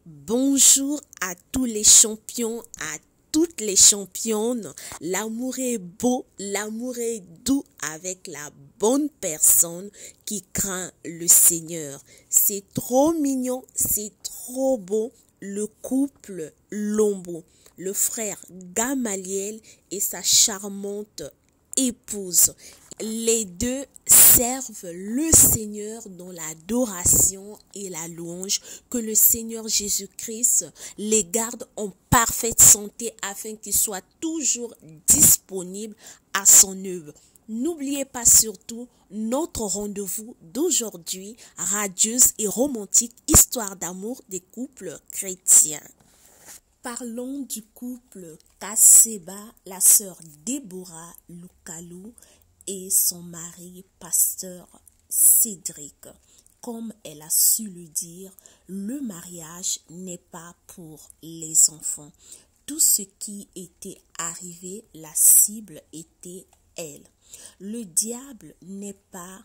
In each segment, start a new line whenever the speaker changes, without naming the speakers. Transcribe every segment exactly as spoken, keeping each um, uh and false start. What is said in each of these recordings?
Bonjour à tous les champions, à toutes les championnes. L'amour est beau, l'amour est doux avec la bonne personne qui craint le Seigneur. C'est trop mignon, c'est trop beau. Le couple Lombo, le frère Gamaliel et sa charmante épouse. Les deux servent le Seigneur dans l'adoration et la louange. Que le Seigneur Jésus-Christ les garde en parfaite santé afin qu'ils soient toujours disponibles à son œuvre. N'oubliez pas surtout notre rendez-vous d'aujourd'hui, radieuse et romantique, histoire d'amour des couples chrétiens. Parlons du couple Kaseba, la sœur Déborah Lukalou et son mari, pasteur Cédric. Comme elle a su le dire, le mariage n'est pas pour les enfants. Tout ce qui était arrivé, la cible était elle. Le diable n'est pas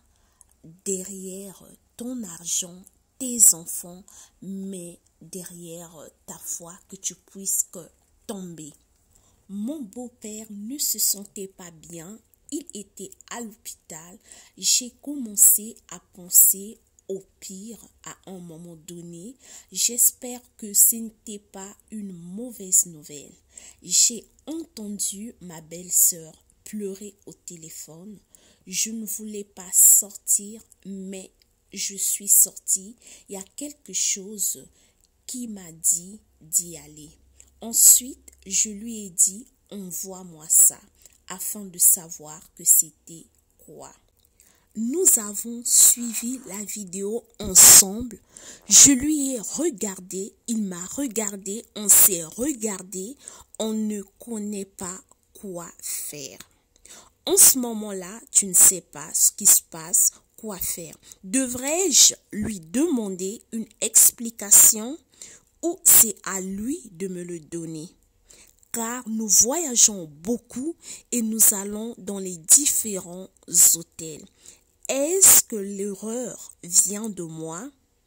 derrière ton argent, tes enfants, mais derrière ta foi que tu puisses tomber. Mon beau-père ne se sentait pas bien, il était à l'hôpital. J'ai commencé à penser au pire à un moment donné. J'espère que ce n'était pas une mauvaise nouvelle. J'ai entendu ma belle-sœur pleurer au téléphone. Je ne voulais pas sortir, mais je suis sortie. Il y a quelque chose qui m'a dit d'y aller. Ensuite, je lui ai dit, envoie-moi ça, afin de savoir que c'était quoi. Nous avons suivi la vidéo ensemble. Je lui ai regardé, il m'a regardé, on s'est regardé, on ne connaît pas quoi faire. En ce moment-là, tu ne sais pas ce qui se passe, quoi faire. Devrais-je lui demander une explication ou c'est à lui de me le donner? Car nous voyageons beaucoup et nous allons dans les différents hôtels. Est-ce que l'erreur vient de moi?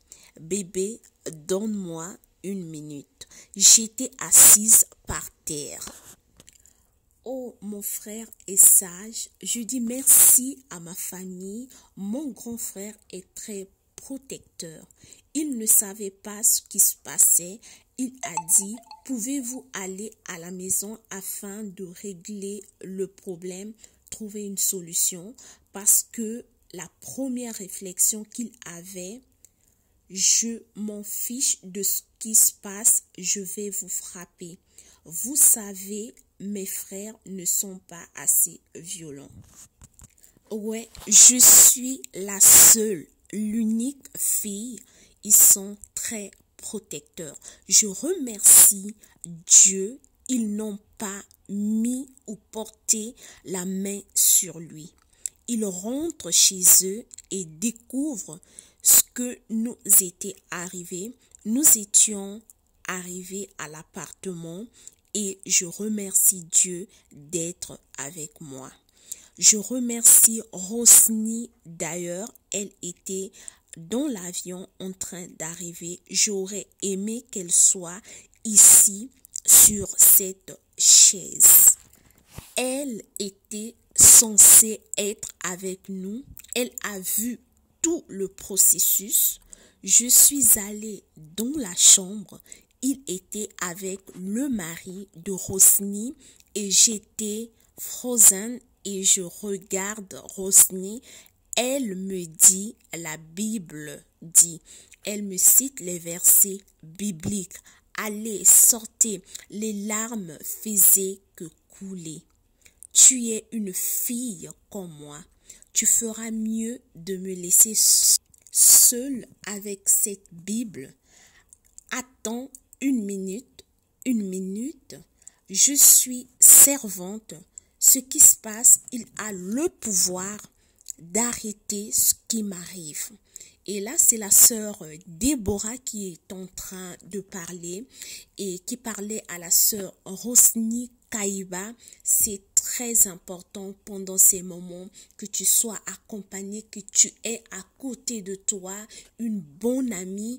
Bébé, donne-moi une minute. J'étais assise par terre. Oh, mon frère est sage. Je dis merci à ma famille. Mon grand frère est très protecteur. Il ne savait pas ce qui se passait. Il a dit, pouvez-vous aller à la maison afin de régler le problème, trouver une solution? Parce que la première réflexion qu'il avait, je m'en fiche de ce qui se passe, je vais vous frapper. Vous savez, mes frères ne sont pas assez violents. Ouais, je suis la seule, l'unique fille. Ils sont très protecteurs. Je remercie Dieu, ils n'ont pas mis ou porté la main sur lui. Ils rentrent chez eux et découvrent ce que nous était arrivé. Nous étions arrivés à l'appartement et je remercie Dieu d'être avec moi. Je remercie Rosny d'ailleurs, elle était dans l'avion en train d'arriver. J'aurais aimé qu'elle soit ici sur cette chaise. Elle était censée être avec nous. Elle a vu tout le processus. Je suis allée dans la chambre. Il était avec le mari de Rosny et j'étais frozen et je regarde Rosny. Elle me dit, la Bible dit, elle me cite les versets bibliques. Allez, sortez, les larmes faisaient que couler. Tu es une fille comme moi. Tu feras mieux de me laisser seule avec cette Bible. Attends une minute, une minute. Je suis servante. Ce qui se passe, il a le pouvoir d'arrêter ce qui m'arrive. Et là, c'est la sœur Déborah qui est en train de parler et qui parlait à la sœur Rosny Kaïba. C'est très important pendant ces moments que tu sois accompagné, que tu aies à côté de toi une bonne amie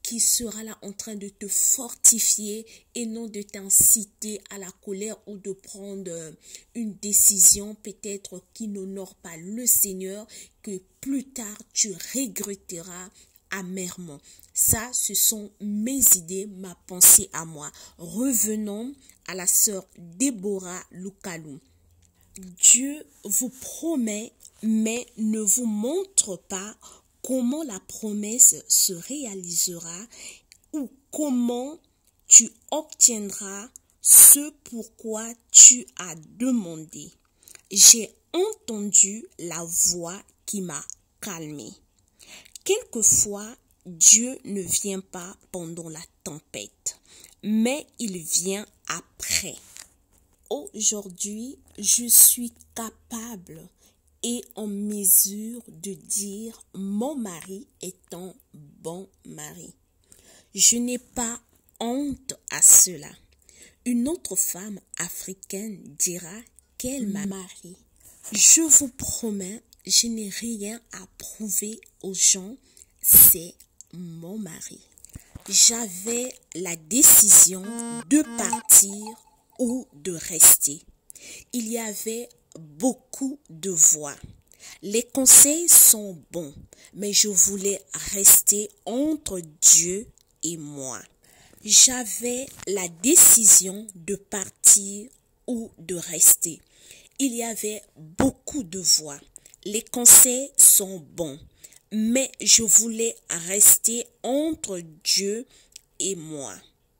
qui sera là en train de te fortifier et non de t'inciter à la colère ou de prendre une décision peut-être qui n'honore pas le Seigneur, que plus tard tu regretteras amèrement. Ça, ce sont mes idées, ma pensée à moi. Revenons à la sœur Déborah Loukalou. Dieu vous promet, mais ne vous montre pas comment la promesse se réalisera ou comment tu obtiendras ce pourquoi tu as demandé. J'ai entendu la voix qui m'a calmé. Quelquefois, Dieu ne vient pas pendant la tempête, mais il vient après. Aujourd'hui, je suis capable et en mesure de dire mon mari est un bon mari. Je n'ai pas honte à cela. Une autre femme africaine dira qu'elle m'a marié. Je vous promets, je n'ai rien à prouver aux gens, c'est mon mari. J'avais la décision de partir ou de rester. Il y avait beaucoup de voix. Les conseils sont bons, mais je voulais rester entre Dieu et moi. J'avais la décision de partir ou de rester. Il y avait beaucoup de voix. Les conseils sont bons, mais je voulais rester entre Dieu et moi.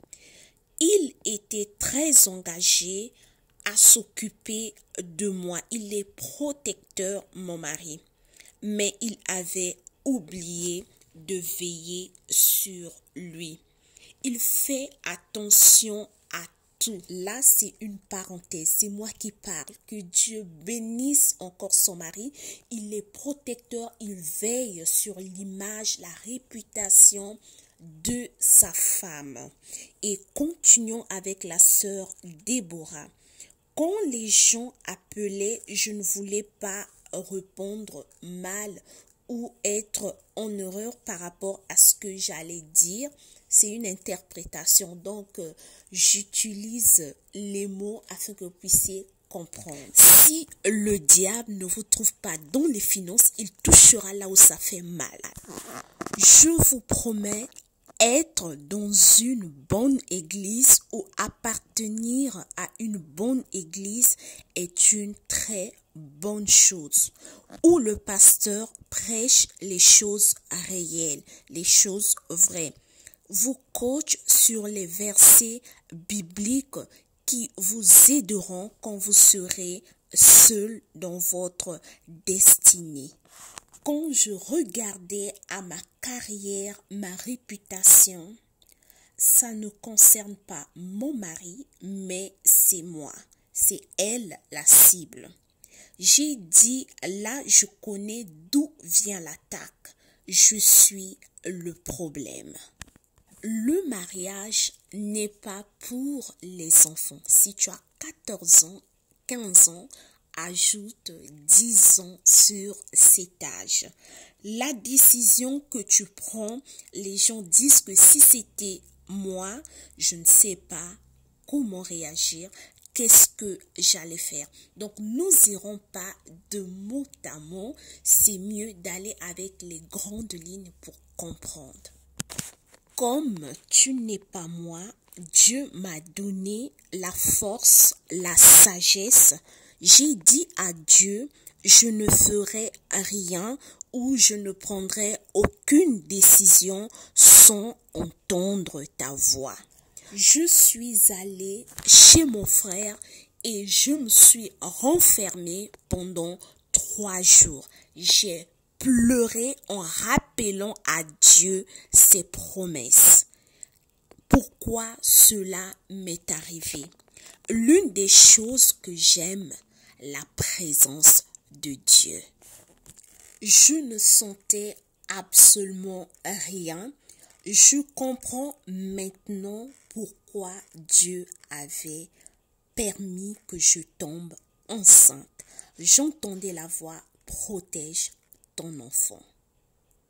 Il était très engagé à s'occuper de moi. Il est protecteur, mon mari. Mais il avait oublié de veiller sur lui. Il fait attention à tout. Là, c'est une parenthèse. C'est moi qui parle. Que Dieu bénisse encore son mari. Il est protecteur. Il veille sur l'image, la réputation de sa femme. Et continuons avec la sœur Déborah. Quand les gens appelaient, je ne voulais pas répondre mal ou être en erreur par rapport à ce que j'allais dire. C'est une interprétation, donc euh, j'utilise les mots afin que vous puissiez comprendre. Si le diable ne vous trouve pas dans les finances, il touchera là où ça fait mal. Je vous promets, être dans une bonne église ou appartenir à une bonne église est une très bonne chose, où le pasteur prêche les choses réelles, les choses vraies, vous coach sur les versets bibliques qui vous aideront quand vous serez seul dans votre destinée. Quand je regardais à ma carrière, ma réputation, ça ne concerne pas mon mari, mais c'est moi. C'est elle la cible. J'ai dit, là, je connais d'où vient l'attaque. Je suis le problème. Le mariage n'est pas pour les enfants. Si tu as quatorze ans, quinze ans, ajoute dix ans sur cet âge. La décision que tu prends, les gens disent que si c'était moi, je ne sais pas comment réagir, qu'est-ce que j'allais faire. Donc, nous n'irons pas de mot à mot, c'est mieux d'aller avec les grandes lignes pour comprendre. Comme tu n'es pas moi, Dieu m'a donné la force, la sagesse. J'ai dit à Dieu, je ne ferai rien ou je ne prendrai aucune décision sans entendre ta voix. Je suis allée chez mon frère et je me suis renfermée pendant trois jours. J'ai pleuré en rappelant à Dieu ses promesses. Pourquoi cela m'est arrivé? L'une des choses que j'aime, la présence de Dieu. Je ne sentais absolument rien. Je comprends maintenant pourquoi Dieu avait permis que je tombe enceinte. J'entendais la voix, protège ton enfant.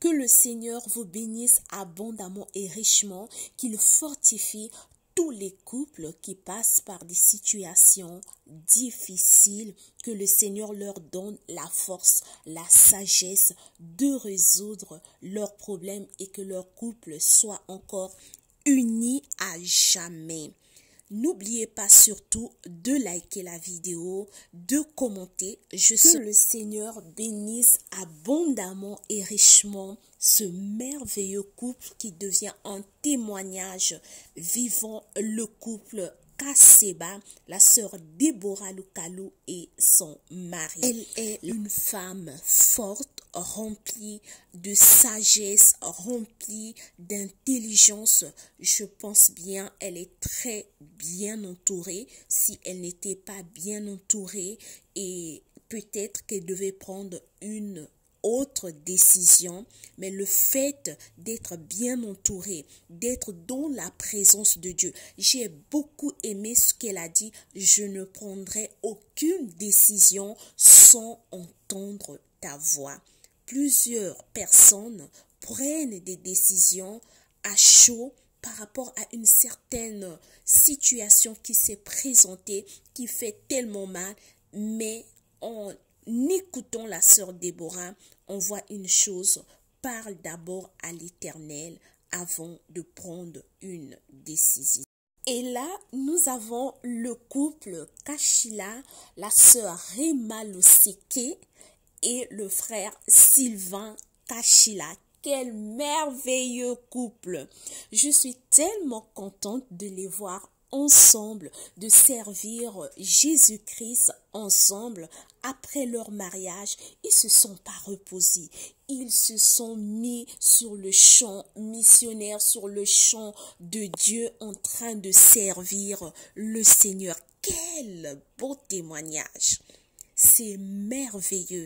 Que le Seigneur vous bénisse abondamment et richement, qu'il fortifie tous les couples qui passent par des situations difficiles, que le Seigneur leur donne la force, la sagesse de résoudre leurs problèmes et que leur couple soit encore uni à jamais. N'oubliez pas surtout de liker la vidéo, de commenter. Je sais que le Seigneur bénisse abondamment et richement ce merveilleux couple qui devient un témoignage vivant, le couple Kaseba, la sœur Déborah Lukalu et son mari. Elle est une femme forte, remplie de sagesse, remplie d'intelligence. Je pense bien, elle est très bien entourée. Si elle n'était pas bien entourée, et peut-être qu'elle devait prendre une autre décision, mais le fait d'être bien entouré, d'être dans la présence de Dieu, j'ai beaucoup aimé ce qu'elle a dit. Je ne prendrai aucune décision sans entendre ta voix. Plusieurs personnes prennent des décisions à chaud par rapport à une certaine situation qui s'est présentée, qui fait tellement mal, mais en écoutant la sœur Déborah, on voit une chose: parle d'abord à l'Éternel avant de prendre une décision. Et là, nous avons le couple Kashila, la sœur Rema Loseke et le frère Sylvain Kashila. Quel merveilleux couple! Je suis tellement contente de les voir ensemble, de servir Jésus-Christ ensemble. Après leur mariage, ils se sont pas reposés. Ils se sont mis sur le champ missionnaire, sur le champ de Dieu, en train de servir le Seigneur. Quel beau témoignage! C'est merveilleux.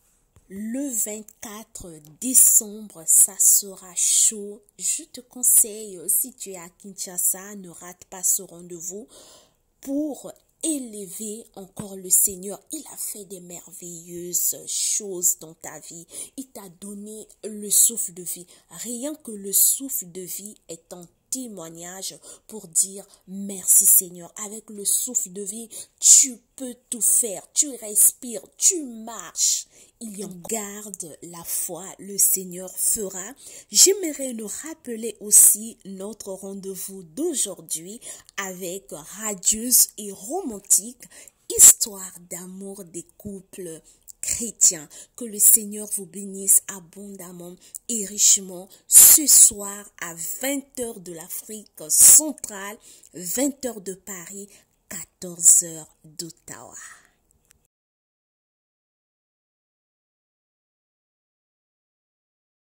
Le vingt-quatre décembre, ça sera chaud. Je te conseille, si tu es à Kinshasa, ne rate pas ce rendez-vous pour élever encore le Seigneur. Il a fait des merveilleuses choses dans ta vie. Il t'a donné le souffle de vie. Rien que le souffle de vie est un témoignage pour dire merci Seigneur. Avec le souffle de vie, tu peux tout faire. Tu respires, tu marches. Il y en garde la foi, le Seigneur fera. J'aimerais nous rappeler aussi notre rendez-vous d'aujourd'hui avec Radieuse et Romantique, histoire d'amour des couples chrétiens. Que le Seigneur vous bénisse abondamment et richement ce soir à vingt heures de l'Afrique centrale, vingt heures de Paris, quatorze heures d'Ottawa.